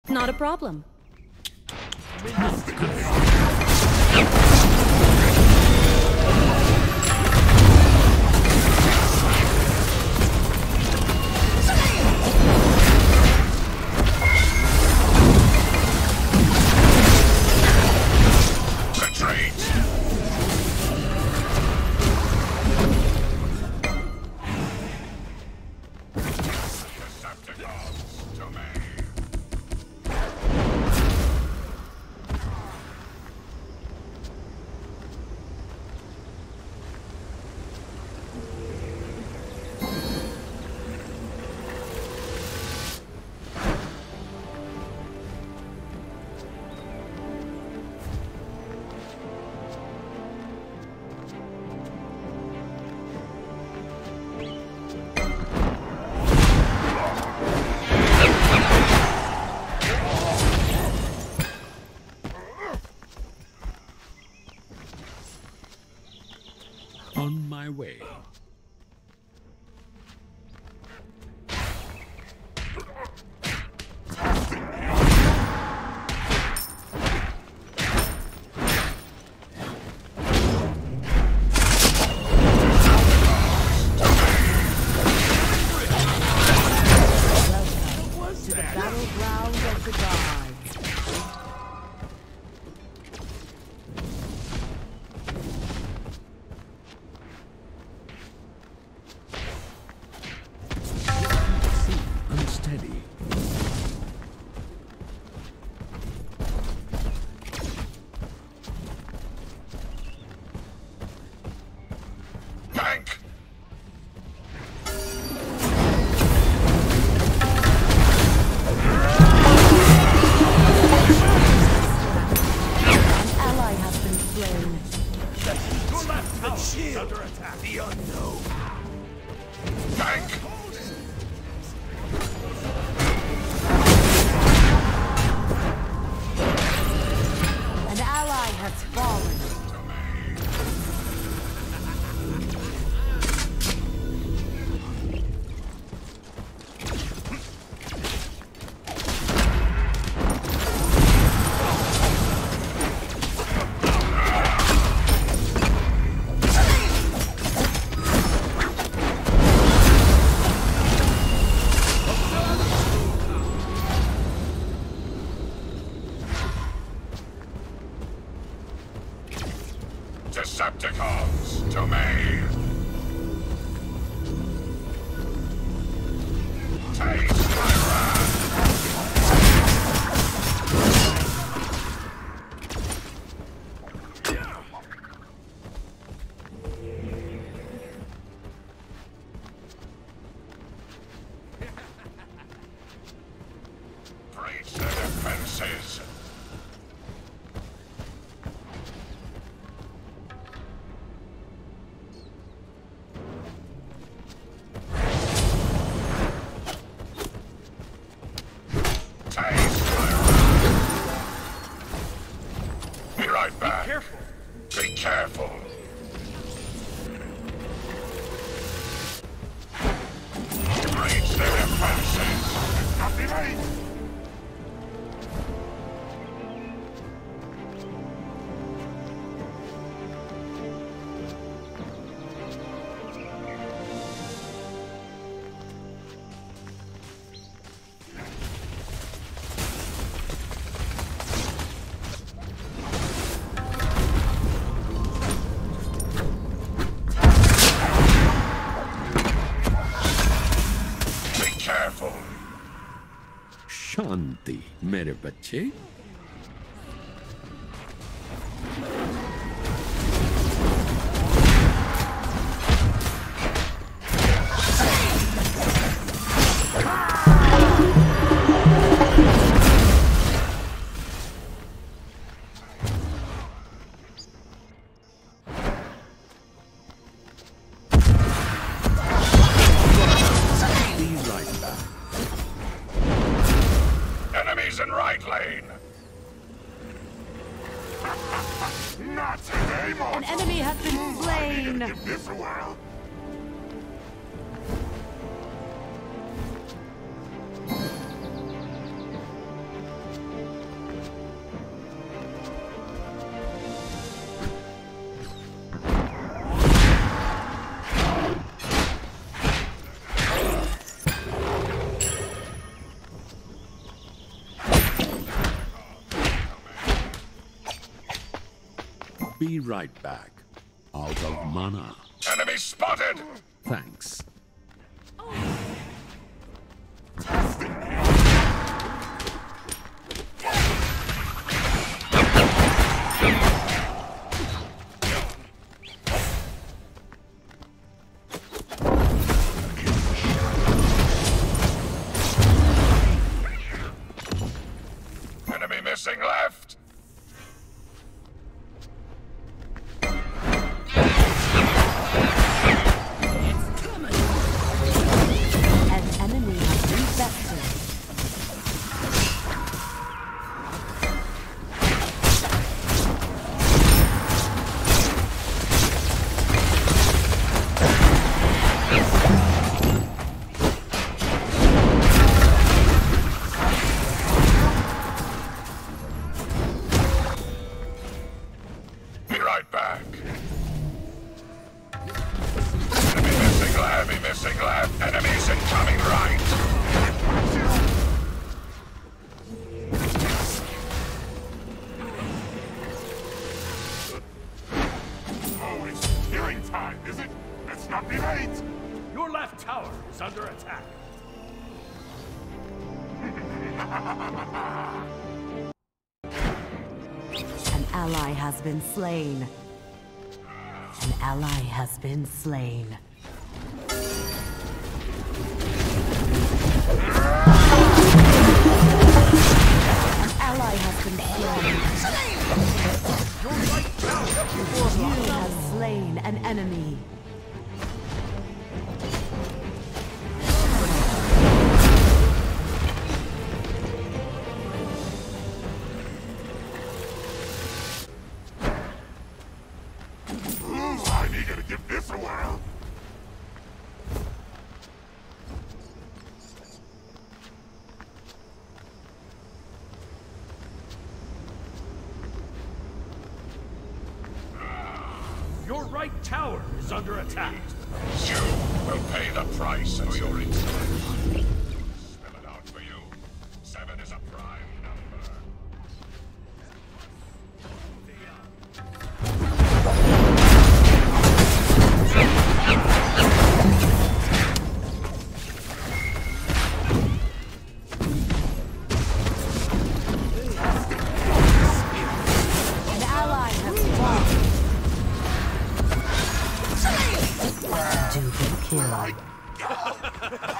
Not a problem. On my way. Decepticons to me. Taste my wrath. Breach their defenses. Be careful. Breach their defenses. Copy me. शांति मेरे बच्चे. Enemies in right lane. Not today, An enemy has been slain. In this world. Be right back. Out of mana. Enemy spotted! Thanks. Enemy missing left! An enemy has been bested. Be right back. Enemy missing left. Enemies incoming right. Oh, it's healing time, is it? Let's not be late. Your left tower is under attack. An ally has been slain. An ally has been slain. An ally has been slain. You have slain an enemy. Ooh, I'm eager to give this a whirl. Your right tower is under attack. You will pay the price for your insolence. Spell it out for you. 7 is a prime number. An ally has fallen. Double kill.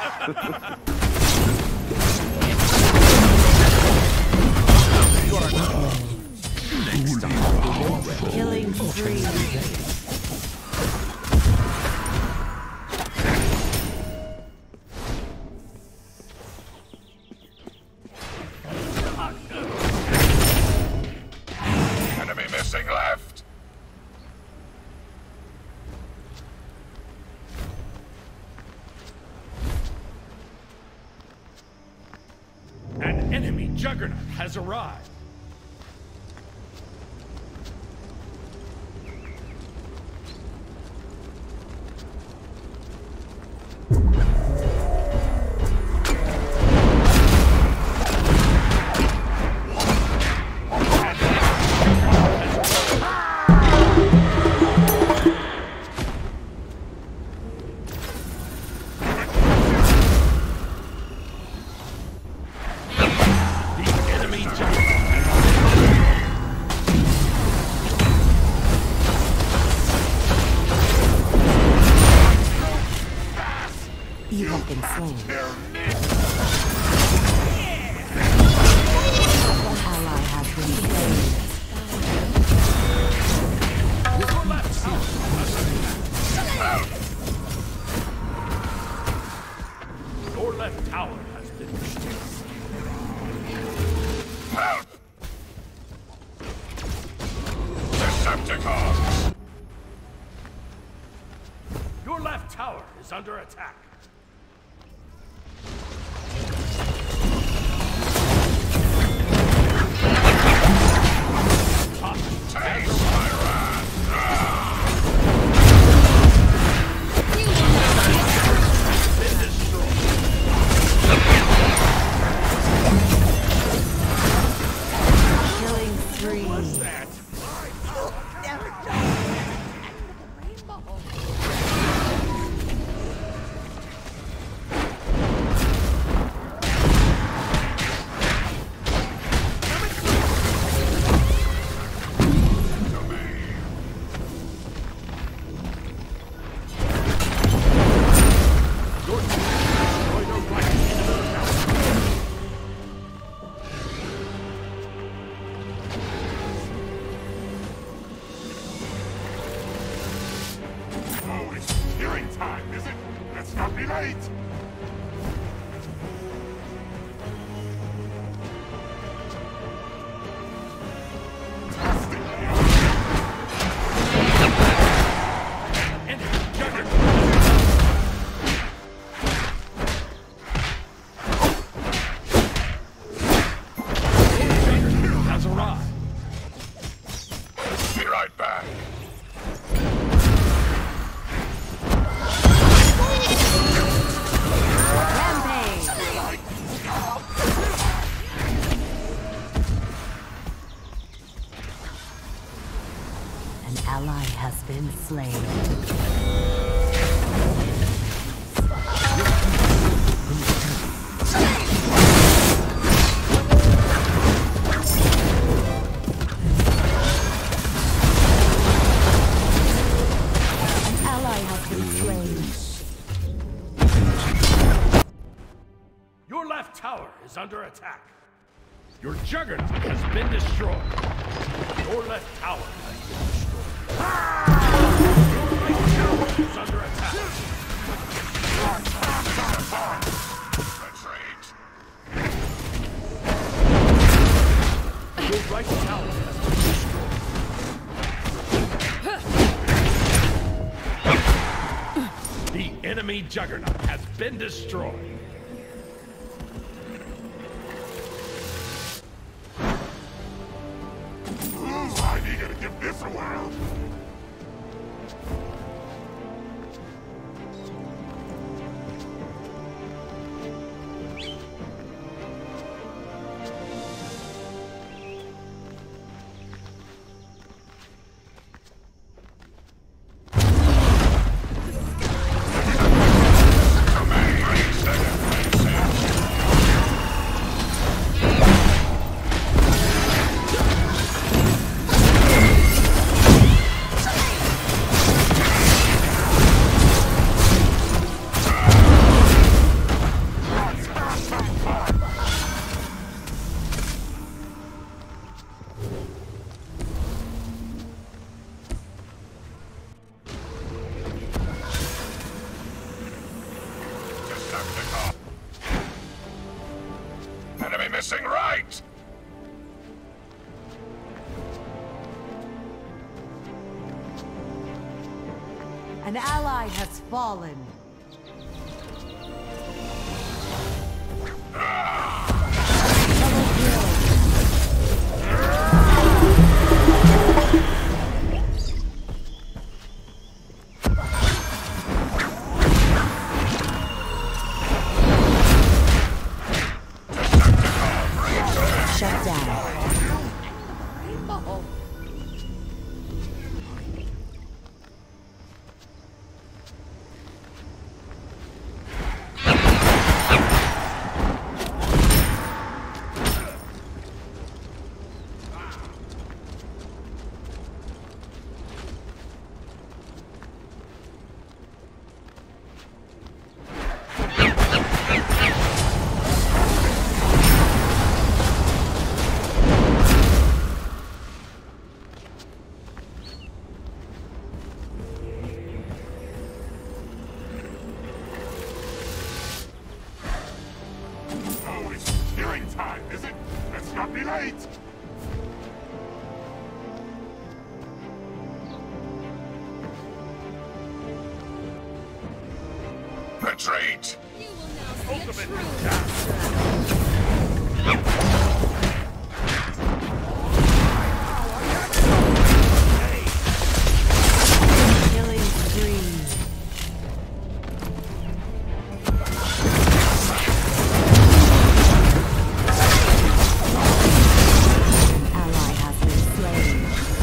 Killing spree. Enemy missing left. An enemy juggernaut has arrived. The enemy juggernaut. You have been slain. An ally has been slain. Your left tower Your left tower has been destroyed. Help! Decepticons! Your left tower is under attack. Taste my wrath! Been destroyed. Killing spree. That. late! Has arrived. Be right back. Rampage! An ally has been slain. An ally has been slain. Your left tower is under attack. Your juggernaut has been destroyed. Your left tower has been destroyed. Your right tower is under attack. Retreat. Your right tower has been destroyed. The enemy juggernaut has been destroyed. I need to give this a whirl. Decepticon. Enemy missing right! An ally has fallen. Double kill. Shut down. Oh, it's killing time, is it? Let's not be late! Retreat! You will now see a Ultimate true attack. Killing spree. An ally has been slain.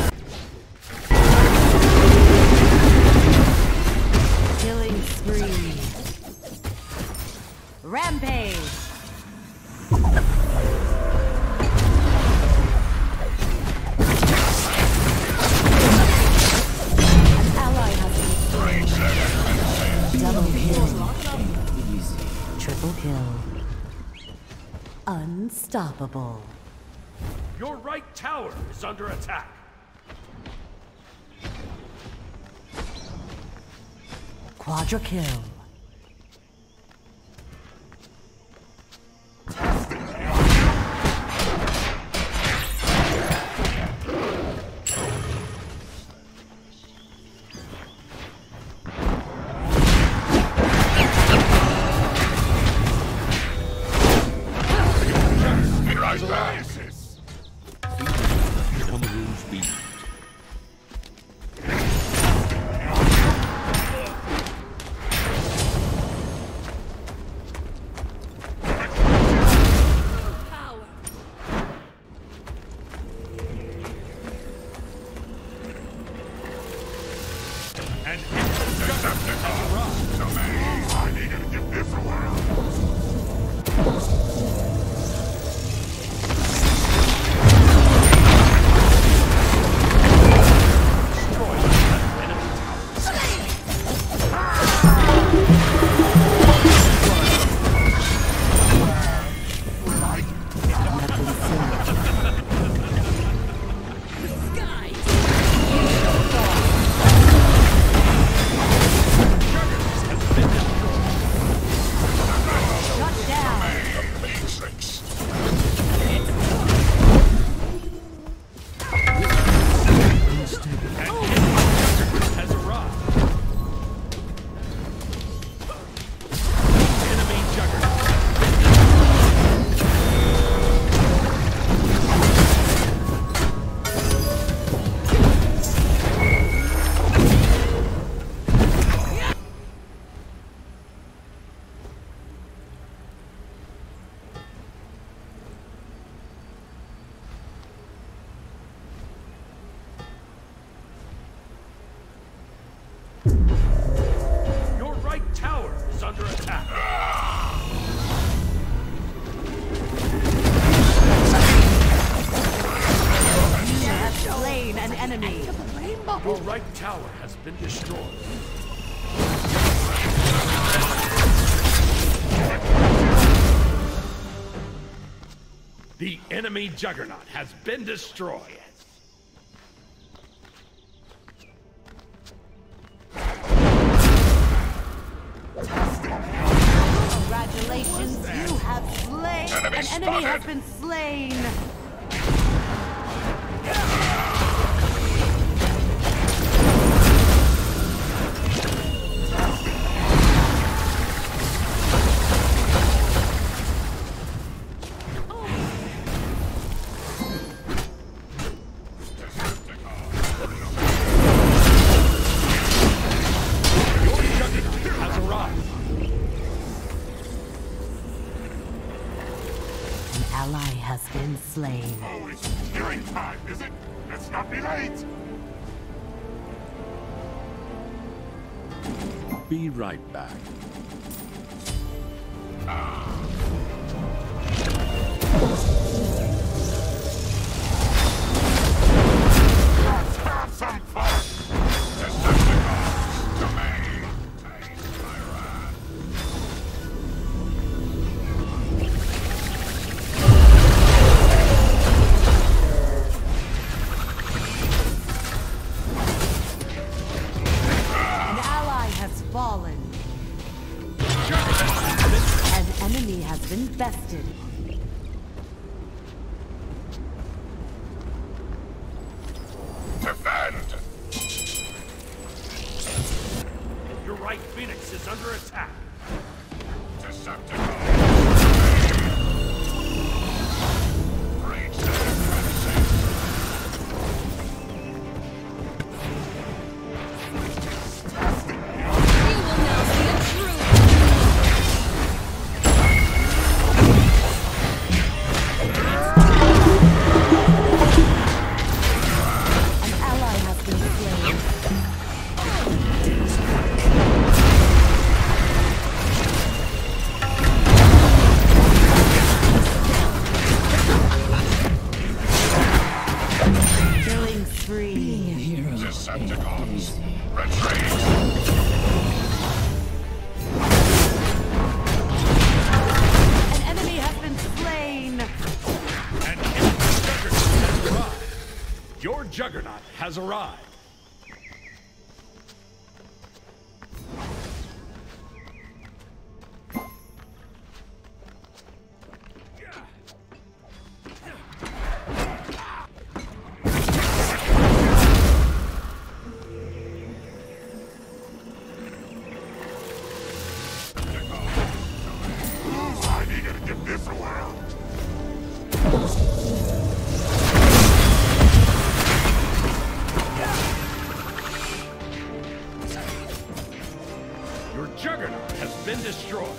Killing spree. Rampage. An ally has been slain. Double kill. Easy. Triple kill. Unstoppable. Your right tower is under attack. Quadra kill. Oasis! Domino's beat. And Decepticons! So many. I needed to give this a whirl. Shut down. Matrix. has arrived. Enemy Juggernaut. Your right tower is under attack. You have slain an enemy. Your right tower has been destroyed. The enemy Juggernaut has been destroyed. Congratulations, you have slain. Enemy An enemy has spotted. been slain. Your Juggernaut has arrived. An ally has been slain. Oh, it's hearing time, is it? Let's not be late! Be right back. Let's have some fun! Decepticons, to me! Taste my wrath. An ally has fallen. An enemy has been bested. Defend! Your right Phoenix is under attack. Decepticons, Great supremacy. An ally has been slain. Killing spree. Decepticons, retreat! An enemy has been slain. And enemy Juggernaut has arrived. Your Juggernaut has arrived. I needed to give this a whirl. destroyed.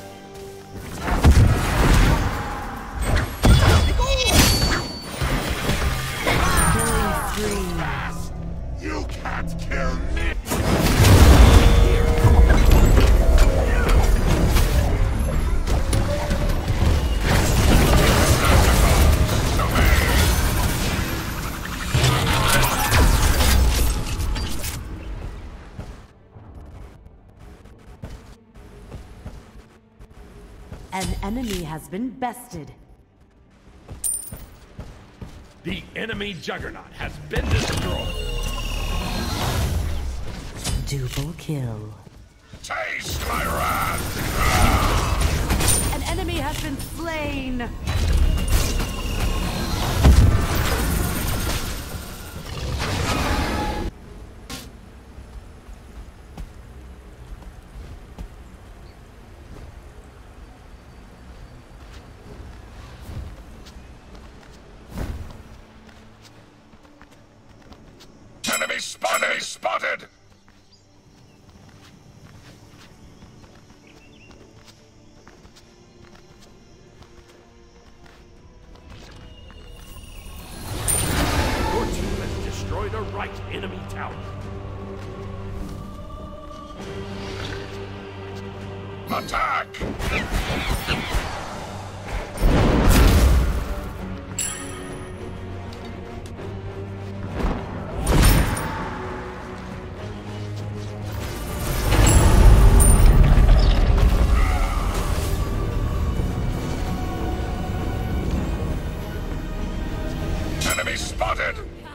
Killing spree. You can't kill me! An enemy has been bested. The enemy Juggernaut has been destroyed. Double kill. Taste my wrath! An enemy has been slain. Enemy spotted! Spotted! Your team has destroyed a right enemy tower. Attack! Enemy spotted!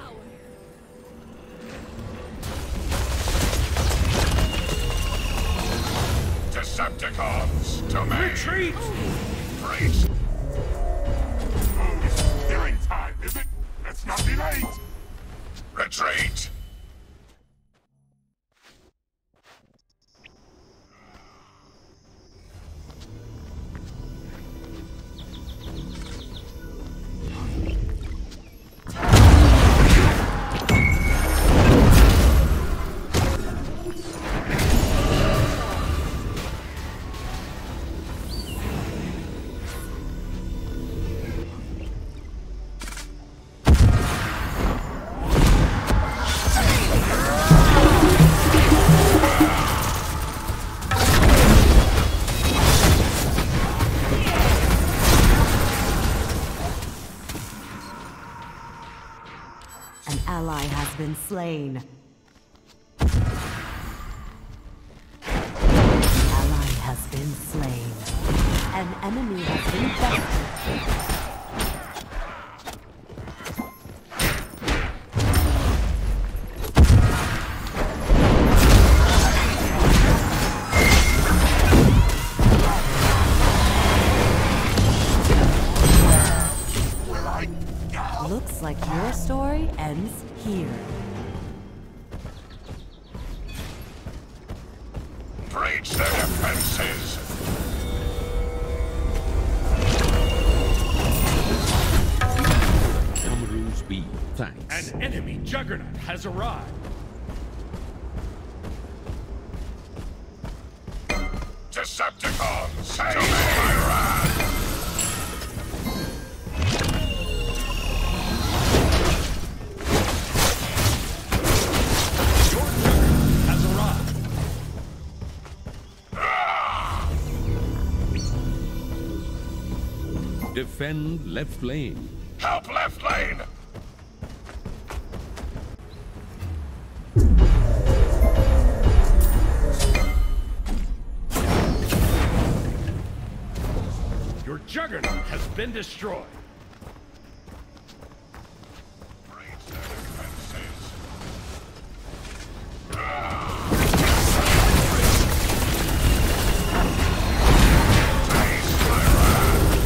Decepticons to me! Retreat! Breach! Oh, it's killing time, is it? Let's not be late! Retreat! An ally has been slain. Ally has been slain. An enemy has been bested. Looks like your story ends here. Breach their defenses! Commander's B. Thanks. An enemy Juggernaut has arrived. Decepticons to my wrath! Your Juggernaut has arrived. Defend left lane. Help left lane! Your Juggernaut has been destroyed. Breach their defenses! Taste my wrath!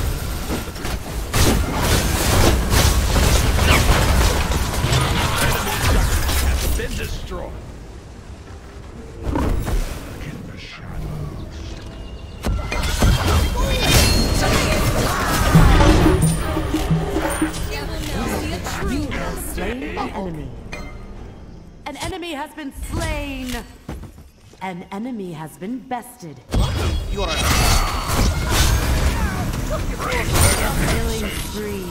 Enemy Juggernaut has been destroyed. In the shadows. You have slain an enemy. An enemy has been slain. An enemy has been bested. You You're an Killing spree.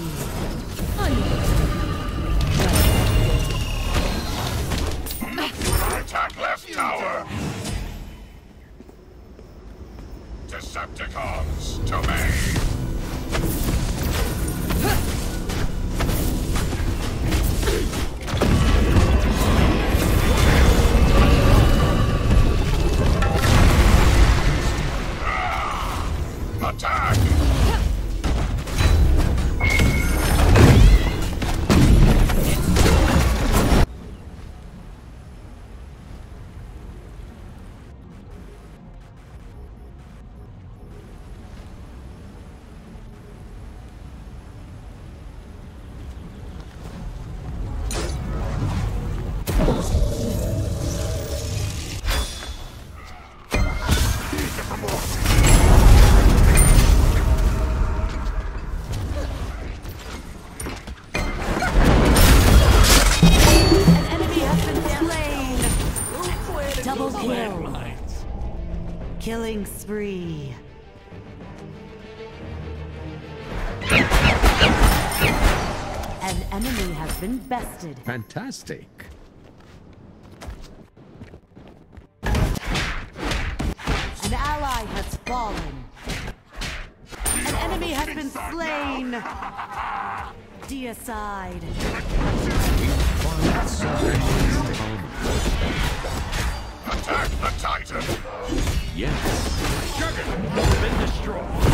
Attack left tower. Decepticons to me. Attack! Double kill. Killing spree. An enemy has been bested. Fantastic. An ally has fallen. An enemy has been slain. Deicide. Attack the Titan! Yes. Juggernaut has been destroyed.